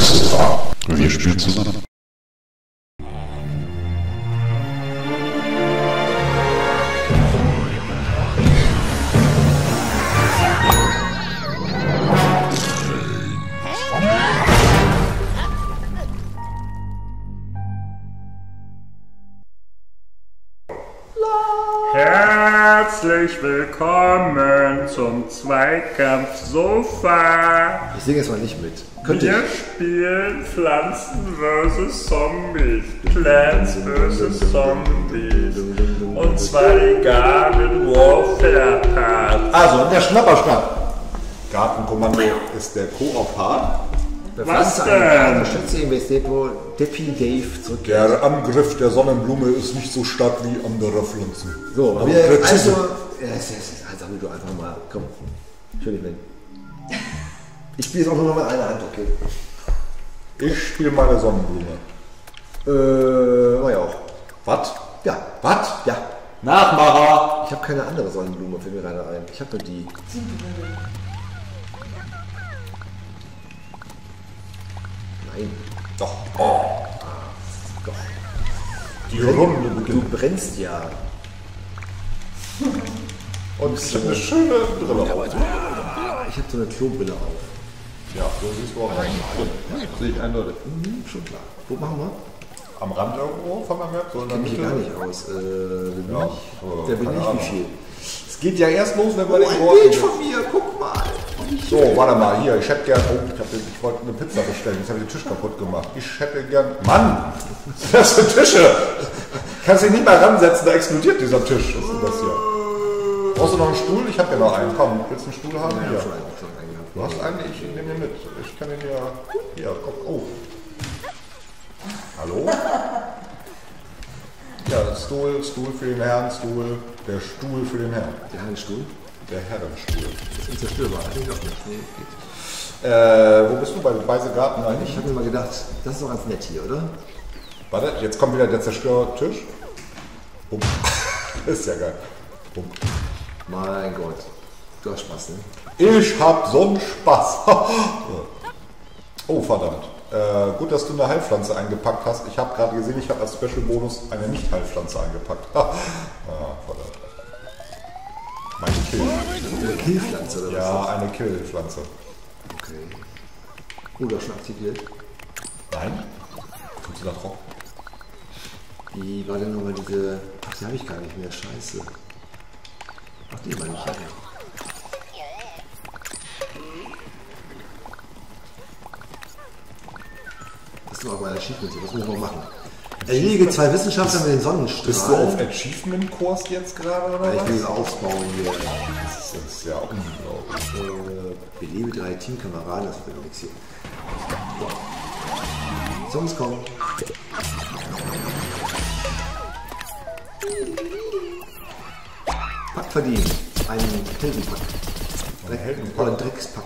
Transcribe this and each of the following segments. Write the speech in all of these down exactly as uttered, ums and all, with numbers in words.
Wir spielen zusammen. Herzlich willkommen zum Zweikampf-Sofa. Ich singe jetzt mal nicht mit. Könnte Wir ich? spielen Pflanzen versus Zombies. Plants versus Zombies. Und zwar die Garden Warfare Part. Also, der Schnapperschnapp. Gartenkommando ist der Koop-Part. Was denn? Unterstütze ihn bis Depot Depi Dave zurück. Der Angriff der Sonnenblume ist nicht so stark wie andere Pflanzen. So, Aber wir, präzise. also, ja, jetzt, jetzt, jetzt sammel du einfach mal. Komm, Entschuldigung. Ich spiele jetzt auch nur noch mal eine Hand, okay? Ich spiele meine Sonnenblume. Äh, war ja auch. Was? Ja, Was? ja. Nachmacher! Ich habe keine andere Sonnenblume, fällt mir gerade ein. Ich habe nur die. Nein. Doch. Oh. Doch. Die Runde Du beginnt. brennst ja. Und ich habe eine schöne Brille auf. Ich habe so eine Klobrille auf. Ja, so siehst du auch aus. Sehe ich eindeutig. Mhm, schon klar. Wo machen wir? Am Rand irgendwo von der Map? So in der Kenn mich Mitte? gar nicht aus. Äh, wer bin Ja, ich? so, Wer bin keine ich? Ahnung. Wie viel? Es geht ja erst los, wenn wir Oh, den ein Worten Bild sind. von mir, guck mal. So, warte mal, hier, ich hätte gern, oh, ich, hab, ich wollte eine Pizza bestellen, jetzt habe ich den Tisch kaputt gemacht. Ich hätte gern, Mann, das sind Tische. Kannst dich nicht mal ransetzen, da explodiert dieser Tisch. Was ist denn das hier? Brauchst du noch einen Stuhl? Ich habe ja noch einen. Komm, willst du einen Stuhl haben? Ja, Hier. schon einen, schon einen gehabt. Du hast einen, ich nehme den mit. Ich kann den ja, hier, komm, oh. Hallo? Ja, Stuhl, Stuhl für den Herrn, Stuhl, der Stuhl für den Herrn. Der Handstuhl? Der Herrenstuhl. Das ist unzerstörbar. Ich denke auch nicht. Nee, geht. Äh, wo bist du bei Beisegarten eigentlich? Ich habe mir mal gedacht, das ist doch ganz nett hier, oder? Warte, jetzt kommt wieder der Zerstörtisch. Bumm. Ist ja geil. Bumm. Mein Gott. Du hast Spaß, ne? Ich hab so einen Spaß. Oh, verdammt. Äh, gut, dass du eine Heilpflanze eingepackt hast. Ich habe gerade gesehen, ich habe als Special-Bonus eine Nicht-Heilpflanze eingepackt. Ah, verdammt. Meine Kill. Eine Killpflanze oder was? Ja, eine Kill-Pflanze. Okay. Oh, du hast schon aktiviert. Nein? Tut sie da drauf? Wie war denn nochmal diese... Ach, die habe ich gar nicht mehr. Scheiße. Ach, die war nicht. Das ist doch aber ein Achievement. Das muss ich noch machen. Erledige zwei Wissenschaftler mit den Sonnenstrahlen. Bist du auf Achievement-Kurs jetzt gerade oder Ja, was? ich will aufbauen hier. Das ist ja unglaublich. Äh, belebe drei Teamkameraden, das wird doch nichts hier. So. Songs kommen. Pack verdienen. Ein Heldenpack. Ein Heldenpack? Oder ein Dreckspack.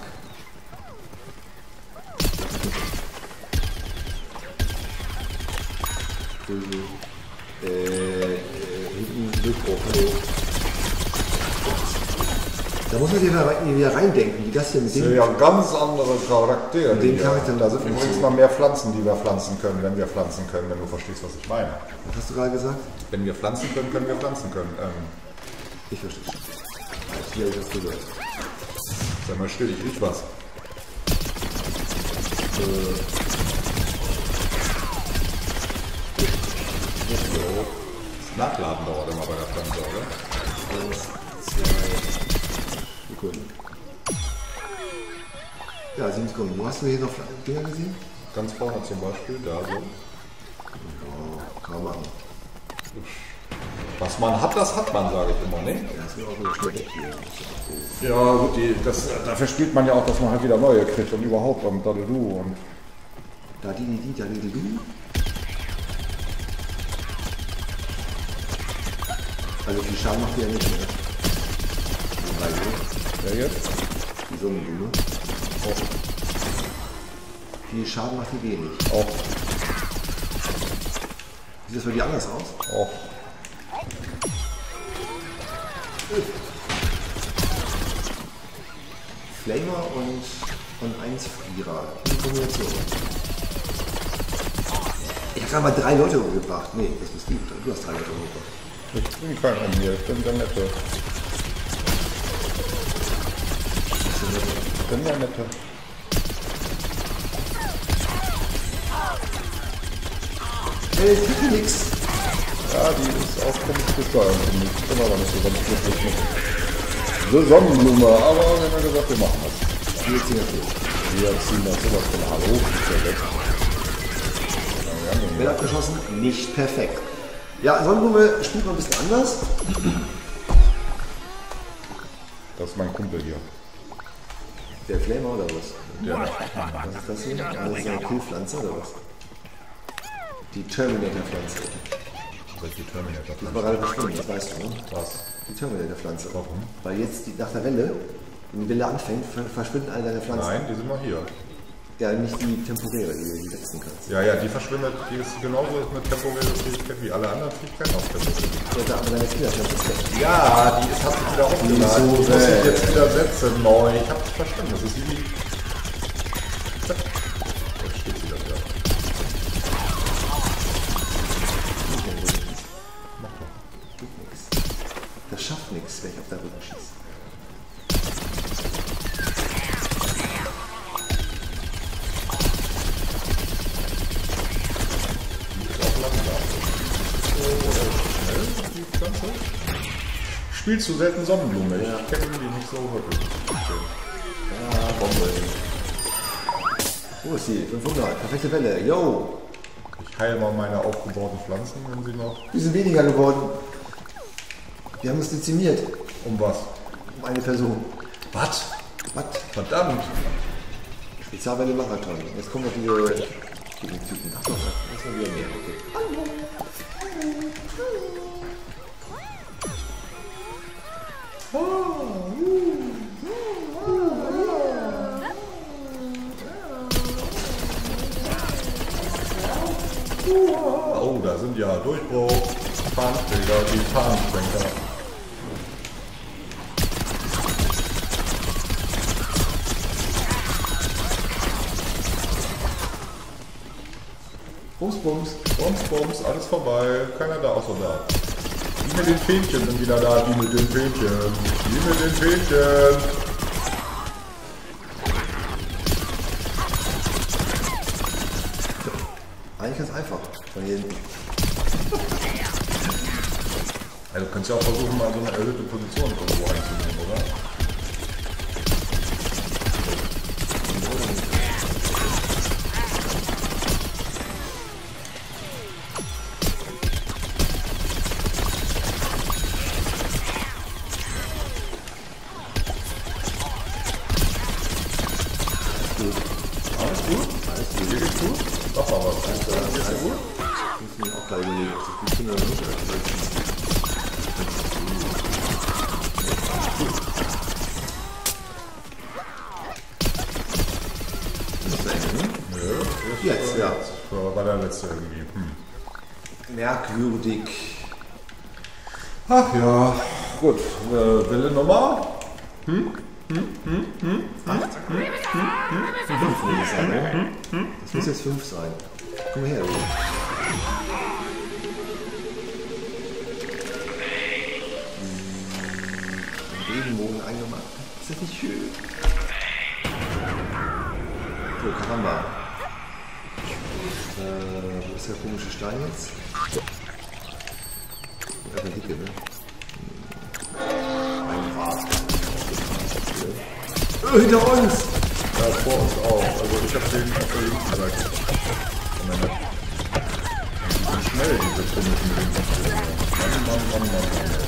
Äh, äh, hinten Rückbruch, hallo. Da muss man sich wieder rein- wieder reindenken, wie das hier mit Das sind dem. ja ganz andere Charaktere. Mit den hier. Charakteren Da sind übrigens noch mehr Pflanzen, die wir pflanzen können, wenn wir pflanzen können, wenn du verstehst, was ich meine. Was hast du gerade gesagt? Wenn wir pflanzen können, können wir pflanzen können. Ähm, Ich verstehe schon. Jetzt hier habe ich das gehört. sag mal still, ich riech was. Das Nachladen dauert immer bei der Pflanze, oder? Eins, zwei, Sekunden. Ja, sieben Sekunden. Wo hast du hier noch Dinger gesehen? Ganz vorne zum Beispiel, da so. Oh, kann man machen. Was man hat, das hat man, sage ich immer, ne? Ja, das wird auch wieder schnell weg hier. Ja, gut, die, das, dafür spielt man ja auch, dass man halt wieder neue kriegt und überhaupt und da du und. Da die, die, die, da die, die, du. Also viel Schaden macht die ja nicht mehr. Die drei, ne? Wer jetzt? Die Sonnenblume. Auch. Viel Schaden macht die wenig. Auch. Sieht das bei dir anders aus? Auch. Flamer und, und eins Frierer. Die Kombination. Ich habe gerade mal drei Leute umgebracht. Nee, das bist du. Du hast drei Leute umgebracht. Ich bin kein an mir, ich bin der Nette. Ich bin der Nette. Äh, ich krieg nix. Ja, die ist auch komisch gesteuert für mich. Ich bin aber nicht so ganz glücklich mit. So Sonnenblume, aber wir haben ja gesagt, wir machen das. Wir ziehen das durch. Wir ziehen das sowas von Hallo, ist ja weg. Wird abgeschossen, nicht perfekt. Ja, Sonnenblume spielt man ein bisschen anders. Das ist mein Kumpel hier. Der Flamer oder was? Der Was ist das hier? Das ist eine Killpflanze oder was? Die Terminator-Pflanze. Das ist die Terminator. Die ist aber gerade verschwunden, das weißt du, ne? Was? Die Terminator-Pflanze. Warum? Weil jetzt die, nach der Welle, wenn die Welle anfängt, ver- verschwinden alle deine Pflanzen. Nein, die sind noch hier. Ja, nicht die temporäre, die du die wechseln kannst. Ja, ja, die verschwindet, die ist genauso mit temporärer Fähigkeit wie alle anderen Fähigkeiten auf temporär. Ja, da aber deine Killerpflanze ist weg. Ja, die ist, hast du wieder aufgeladen. so Die muss weg. ich jetzt wieder setzen neu. Ich hab's verstanden, das ist wie... Zack. Jetzt steht sie da wieder. Tut nix. Das schafft nichts, wenn ich auf der Rücken schieße. Spielst du selten Sonnenblume? Ja. Ich kenne die nicht so wirklich. Ah, Bombe. Wo ist die? fünfhundert. Perfekte Welle. Yo! Ich heile mal meine aufgebauten Pflanzen, wenn sie noch... Die sind weniger geworden. Wir haben uns dezimiert. Um was? Um eine Person. Was? Was? Verdammt! Spezialwelle Marathon. Jetzt kommen noch diese Typen. Typen. Achso, das war wieder mehr. Okay. Oh, da sind ja Durchbruch, Fahnenträger, die Fahnenschwenker. Bums, Bums. Bums, Bums, alles vorbei, keiner da außer da. Die mit den Fähnchen sind wieder da, die mit den Fähnchen, die mit den Fähnchen. Eigentlich ganz einfach. Von hier hinten. Also du kannst ja auch versuchen, mal so eine erhöhte Position irgendwo einzunehmen, oder? Alles gut? Alles gut. Dir geht's gut? Doch, aber was ist das? Geht's dir gut? Ich muss mir auch gerade überlegen, ob das gut finde oder nicht. Nö, Jetzt, ja. War der letzte irgendwie. Hm. Merkwürdig. Ach ja, gut. Äh, Welle Nummer? Fünf würde ich sagen. Das muss jetzt fünf sein. Komm mal her, du. Hm, Regenbogen eingemacht. Ist das nicht schön? So, Karamba. Äh, wo ist der komische Stein jetzt? Ja, der dicke, ne? Ein Rad. Äh, hinter uns! Ja, vor uns auch. Also ich habe den auf der linken Seite. Und dann hat- die sind schnell, diese komischen Regenbogen. Mann, Mann, Mann, Mann, Mann.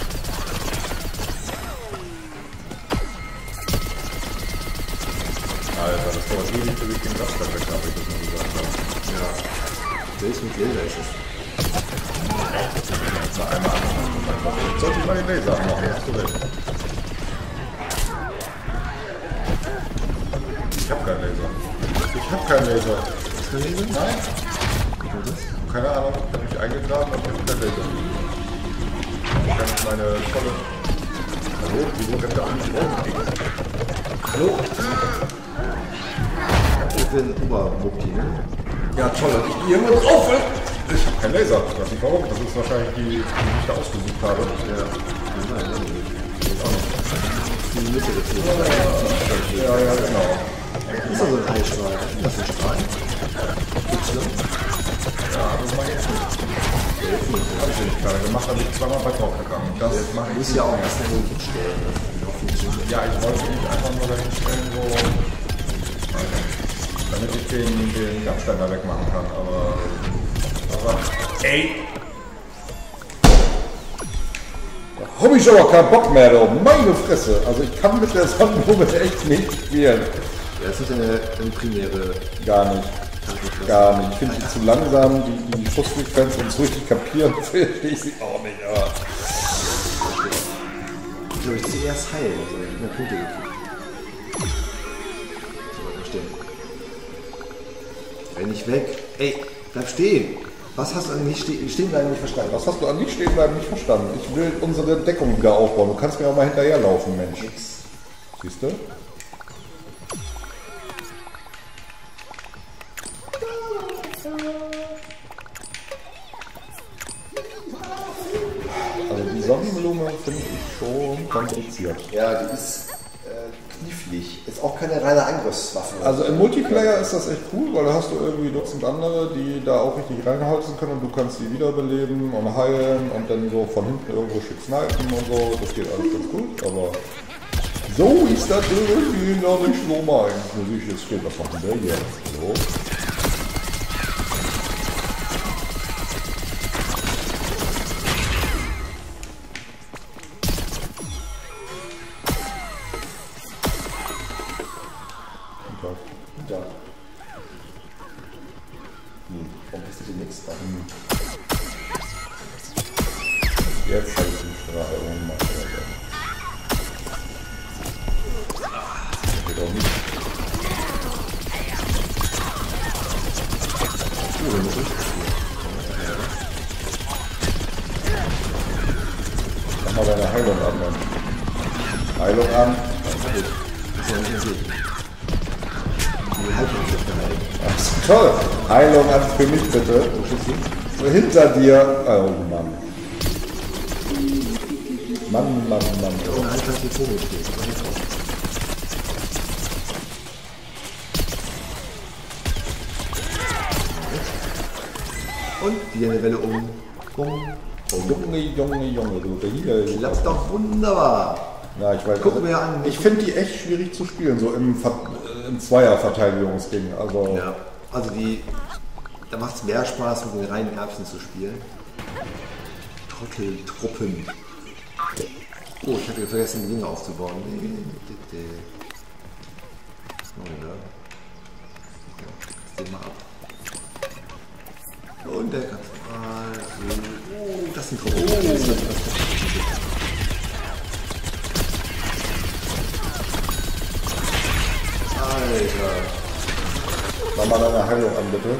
Alter, das dauert ewig, bis ich den Laster weg habe, ich das mal gesagt habe. Ja. Der ist mit Laser, ist es. Na, einmal anmachen. Jetzt sollte ich mal den Laser anmachen, hast du recht. Ich hab keinen Laser. Ich hab keinen Laser. Ist kein Laser? Nein, Wie kommt das? keine Ahnung. Ich hab mich eingegraben, aber ich hab keinen Laser. Ich kann meine tolle... Hallo? Wieso rennt da auch nicht rum? Hallo? Ich bin Obermucki, ne? Ja, toll, dass ich die irgendwo drauf will. Ich habe keinen Laser. Ich weiß nicht warum. Das ist wahrscheinlich die, die ich da ausgesucht habe. Ja. Nein, nein, nein. Die Mitte des Films. Ja, ja, genau. Das ist doch so ein Eisstrahl. Das ist ein Strahl. Gibt's noch? Ja, das mache ich jetzt nicht. Habe ich nicht gerade gemacht, habe ich zweimal bei drauf gegangen. Das mache Du ich musst ja auch erst mal hinstellen. Ja, ich wollte mich einfach nur dahin stellen, so, damit ich den, den Grabstein da wegmachen kann, aber, aber ey, da habe ich aber keinen Bock mehr, du, meine Fresse, also ich kann mit der Sonnenblume echt nicht spielen. Ja, das ist eine, eine primäre. Gar nicht, gar nicht, ich finde sie zu langsam, die, die Schussfrequenz und so richtig kapieren, verstehe ich sie auch nicht, aber... Ich glaube, ich zuerst heilen, also ich habe mehr Punkte gekriegt. So, verstehen. Renn nicht weg. Ey, bleib stehen. Was hast du an nicht ste stehen bleiben nicht verstanden? Was hast du an nicht stehen bleiben nicht verstanden? Ich will unsere Deckung wieder aufbauen. Du kannst mir auch mal hinterherlaufen, Mensch. Siehst du? Also die Sonnenblume finde ich schon kompliziert. Ja, die ist äh, knifflig. Ist auch keine reine Angriffswaffe. Also im Multiplayer ist das echt cool, weil da hast du irgendwie Dutzend andere, die da auch richtig reinhalten können und du kannst die wiederbeleben und heilen und dann so von hinten irgendwo schick snipen und so. Das geht alles ganz gut, aber so ist das irgendwie noch nicht so meins. Muss ich jetzt stehen, was macht denn der hier? So. Ja. Hm, warum bist du denn nichts dran? Jetzt habe ich den Strahl gemacht. Das geht auch nicht. Oh, wenn du richtig Mach mal deine Heilung an, Mann. Heilung an. Das ist ja nicht gesehen. Die Haltung ist gehalten. Ach so, toll. Heilung an für mich bitte. So hinter dir. Oh Mann. Mann, Mann, Mann. Ohne Haltung die Vogel steht. Das war nicht drauf. Und die eine Welle um. Bum. Oh, Junge, Junge, Junge, du, der hier. Klappt doch wunderbar. Ja, ich weiß. Gucken wir an. Ich finde die echt schwierig zu spielen, so im, Ver im Zweier-Verteidigungsding. Also Ja, also die. Da macht es mehr Spaß, mit den reinen Erbsen zu spielen. Trotteltruppen. Oh, ich hatte vergessen, die Dinge aufzubauen. Oh, ja. Das den mal ab. Und der Katz. Oh, das sind Truppen. Oh, das ist Alter. mach mal deine Heilung an, bitte.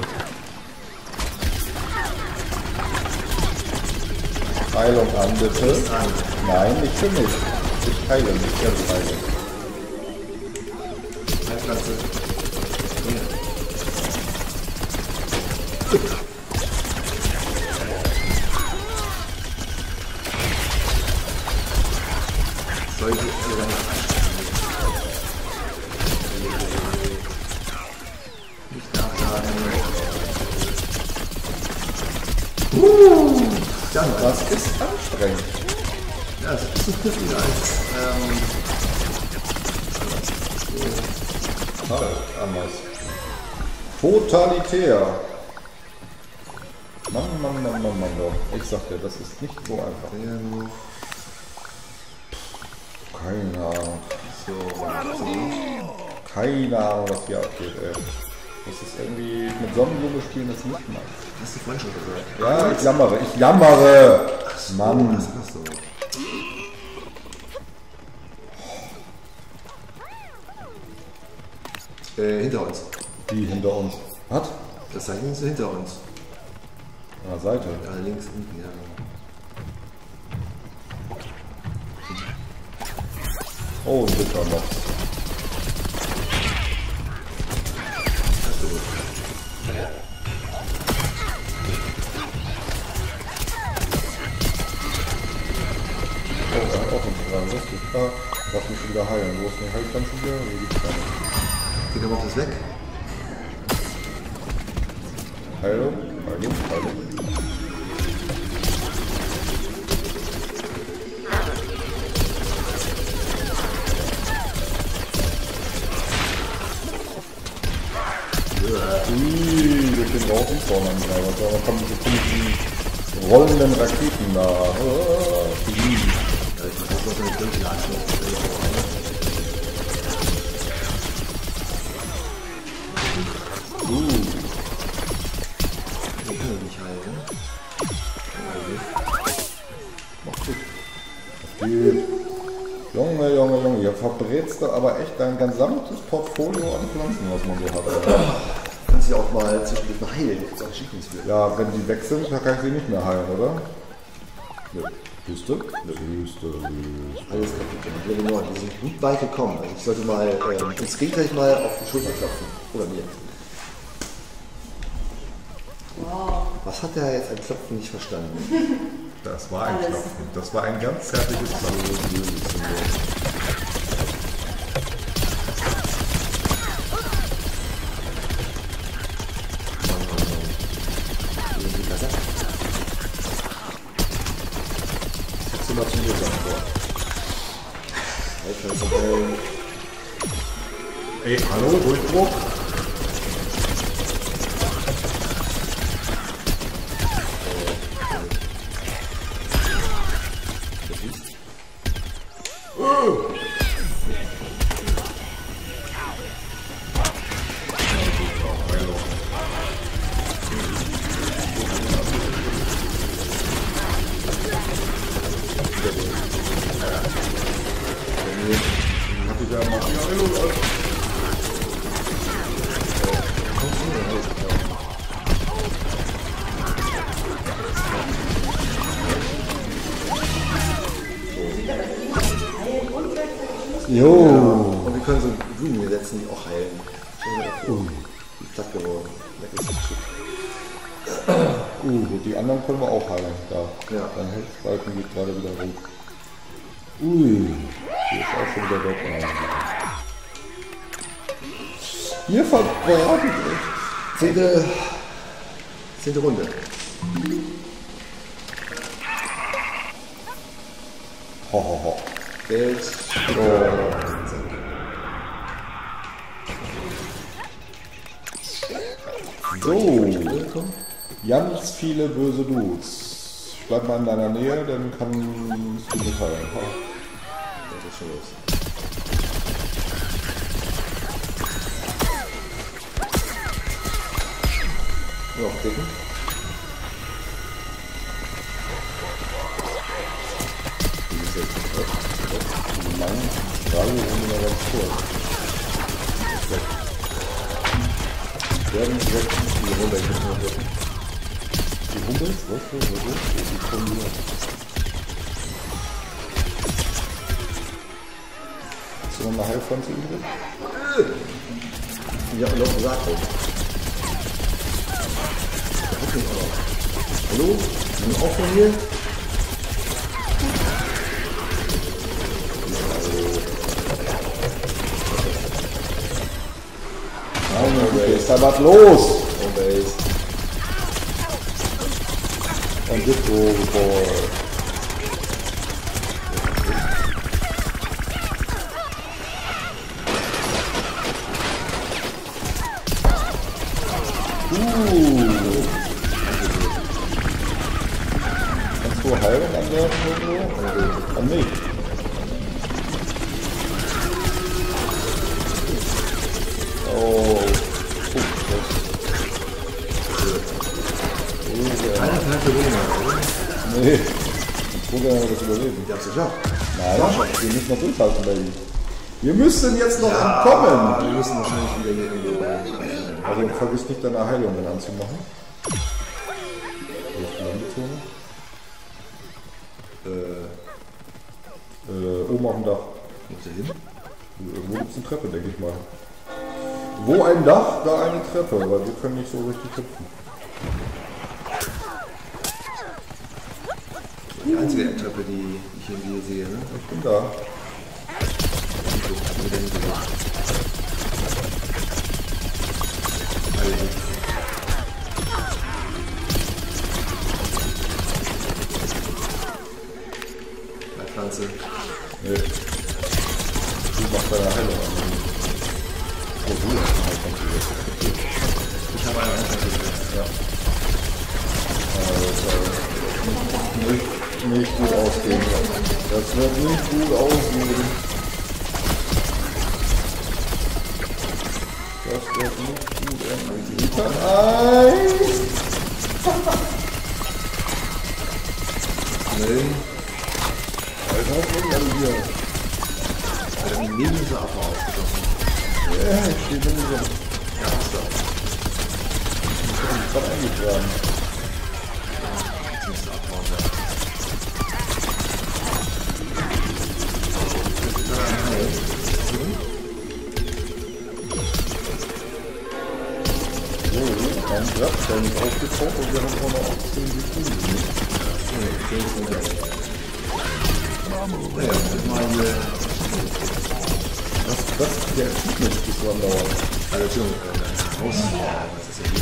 Heilung an, bitte. Nein, ich für mich. Ich heile mich, ich heile. Heilpflanze. Sollte ich nicht nachladen. Uh, Ja, das ist anstrengend. ja, es ist ein bisschen kniffliger als ähm, Total anders. Totalitär. Mann, Mann, Mann, Mann, Mann, Mann. Ich sag dir, das ist nicht so einfach. ähm, Keine Ahnung. so, Keine Ahnung, was hier abgeht, ey. Das ist irgendwie mit Sonnenblume spielen, das nicht mal. hast du vorhin schon gesagt. Ja, ich jammere, ich jammere. Mann. Das hast du. Äh, hinter uns. Die hinter uns. Was? Das Zeichen ist hinter uns. An der Seite. Ja, links unten, ja. Oh, ein Wittermob. Lass mich wieder heilen. Wo ist eine Heilpflanze hier? Hier gibt's gar nicht. Geht aber auch das weg. Heilung, Heilung, Heilung. Ui, durch den Rauch ist auch noch nicht. Da kommen diese komischen rollenden Raketen da. Oh, Ja, ich muss auch noch eine Kirche uh. Ich kann nicht heilen. Mach gut. Das geht. Junge, Junge, Junge, ihr verbrätst da aber echt dein gesamtes Portfolio an Pflanzen, was man so hat. Kannst du auch mal zwischendurch mal heilen. Gibt's auch Schickungswürde. Ja, wenn die weg sind, dann kann ich sie nicht mehr heilen, oder? Nö. Wüste? Wüste, Wüste. Alles kaputt gemacht. Level neun. Wir sind gut weit gekommen. Also ich sollte mal ähm, uns gegenseitig mal auf die Schulter klopfen. Oder mir. Wow. Was hat der jetzt ein Klopfen nicht verstanden? Das war ein Alles. Klopfen. Das war ein ganz zärtliches Klopfen. Jetzt mal zu mir sagen. Ey, hallo, Durchbruch? Jo. Und wir können so Blumen hier setzen, die auch heilen. Uh. Die ist platt geworden. Weg ist das Stück. Uh, die anderen können wir auch heilen. Da. Ja. Dein Heldspalten geht gerade wieder hoch. Ui, hier ist auch schon wieder weg. Hier verbraten. Zehnte, zehnte Runde. Ho, ho, ho. Geld. So, ganz viele böse Dudes. Bleib mal in deiner Nähe, dann kannst du mich heilen. Ha. Das ist schon los. Noch klicken. Lang, drei Runden aber kurz. Werden weg. Die Runde, ich muss mal drücken. Die Hummels, was für was ist? Die kommen hier. Hast du noch eine Heilpflanze übrig? Ja, und noch gesagt wird. Hallo? Sind wir auch von hier? Okay, ist da was los? Und Base. Und Disco Ball. Uh. Kannst du heilen an der Foto? An mich. Oh. Keine Zeit für Wunder, oder? Nee. Ich gucke, ob wir das überleben. Die hast du geschafft. Nein, wir müssen noch durchhalten, Baby. Wir müssen jetzt noch entkommen. Wir müssen wahrscheinlich wieder hier irgendwo rein. Also vergiss nicht deine Heilungen anzumachen. Wo ist die Landezone? Äh, äh, oben auf dem Dach. Wo ist der hin? Irgendwo gibt es eine Treppe, denke ich mal. Wo ein Dach, da eine Treppe, weil wir können nicht so richtig hüpfen. Die einzige Treppe, die ich irgendwie sehe. Ne? Ich bin da. Pflanze. Nee. Du machst deine Heilung an. Oh, du hast eine Heilung. Ich habe eine Heilung. Ja. Also, nicht, nicht gut ausgehen. Das wird nicht gut ausgehen. Das wird nicht gut enden. Eins! Nee. Alter, was ist denn hier? Alter, die nehmen diese Affe aufgeschossen. Ja, ich stehe drin so. Ja, was da? Ich hab mich gerade eingetragen. Jetzt müsste abhauen, ja. So, dann ja, dann ist aufgetaucht und wir haben auch noch achtzehn Sekunden. Naja, mal hier. Das, das, der Fitness bis wann dauert. Also, Junge, raus. Das ist ja gut.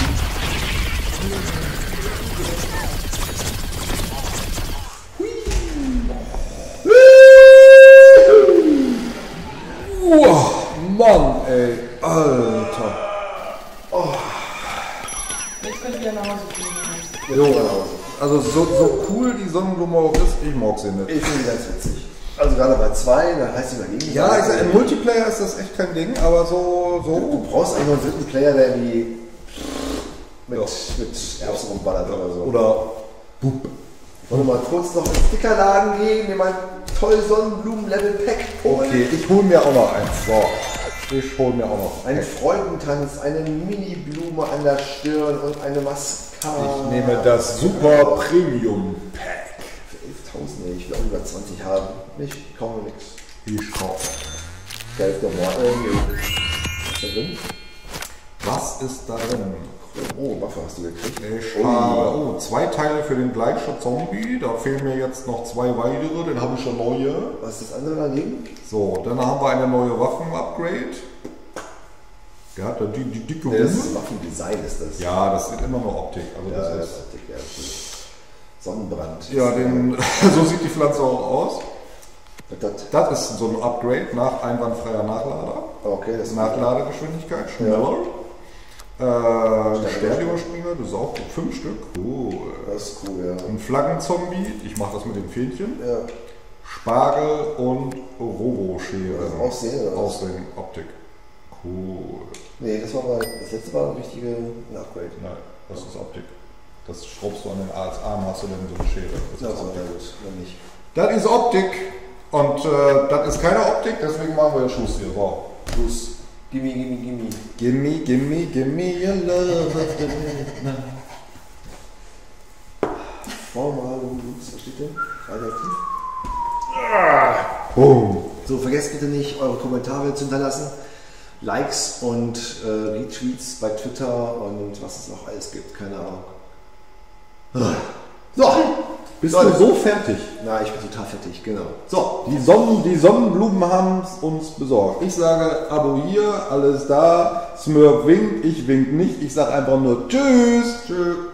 Uah, Mann, ey, Alter. Oh. Jetzt könnt ihr nach Hause gehen. Jo, also so, so cool die Sonnenblume auch ist, ich mag sie nicht. Ich finde die ganz witzig. Also gerade bei zwei, dann heißt sie dagegen. Ja, ich sag, im Multiplayer ist das echt kein Ding, aber so, Du so. brauchst eigentlich noch einen dritten Player, der irgendwie mit, Ja. mit Erbsen rumballert oder so. Oder Boop. Wollen wir mal kurz noch ins Stickerladen gehen, mir mal ein tolles Sonnenblumen-Level-Pack holen? Okay, ich hol mir auch noch eins. So, ich hol mir auch noch Ein eins. Freudentanz, eine Mini-Blume an der Stirn und eine Mascara. Ich nehme das Super Premium Pack. Für elftausend, nee, ich will auch über zwanzig haben. Ich kaufe nichts. Ich kaufe. Geld nochmal. Äh, nee. Was ist da drin? Was ist da drin? Oh, Waffe hast du gekriegt. Ich habe oh, zwei Teile für den gleichen Zombie. Da fehlen mir jetzt noch zwei weitere. Den habe ich schon neue. Was ist das andere daneben? So, dann haben wir eine neue Waffen-Upgrade. Ja, da die, die dicke Nee, das Hume. ist Waffendesign, ist das. Ja, das ist immer nur Optik. Also ja, das das ist, ist Optik, ja. Sonnenbrand. ja den, so sieht die Pflanze auch aus. Das, Das ist so ein Upgrade nach einwandfreier Nachlader. okay, das ist Nachladegeschwindigkeit, schneller. Äh, Sternüberspringer, das ist auch gut. Fünf Stück. Cool. Das ist cool, ja. Ein Flaggenzombie, ich mache das mit den Fähnchen. Ja, Spargel und Roboschere. also Aussehen oder was? Aussehen, Optik. Cool. Nee, das war mal, das letzte war ein richtige ein Upgrade. Nein, das ist Optik. Das schraubst du an den als Arm, hast du dann so eine Schere. Das Ja, ist so, Optik. ja gut, dann nicht. Das ist Optik. Und äh, das ist keine Optik, deswegen machen wir den Schuss hier. So. Los, gimme, gimme, gimme. Gimme, gimme, gimme your love. Formal, was steht denn? Radioaktiv. Boom. So, vergesst bitte nicht, eure Kommentare zu hinterlassen. Likes und äh, Retweets bei Twitter und was es noch alles gibt, keine Ahnung. So, Bist Leute. du so fertig? na, ich bin total fertig, genau. So, Die, Sonnen, die Sonnenblumen haben es uns besorgt. Ich sage, Abo hier, alles da. Smurf winkt, ich wink nicht. Ich sage einfach nur Tschüss. tschüss.